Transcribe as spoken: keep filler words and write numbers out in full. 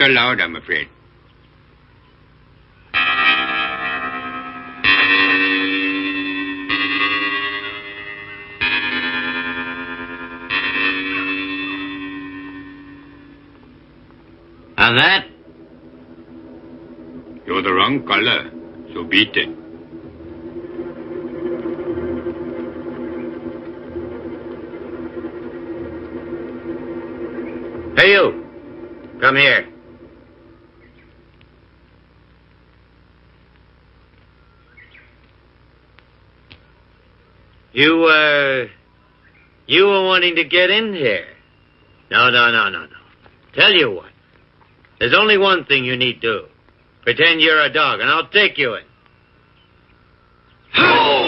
allowed, I'm afraid. And that? You're the wrong color, so beat it. Hey, you. Come here. You, uh... You were wanting to get in here. No, no, no, no, no. Tell you what. There's only one thing you need to do. Pretend you're a dog, and I'll take you in.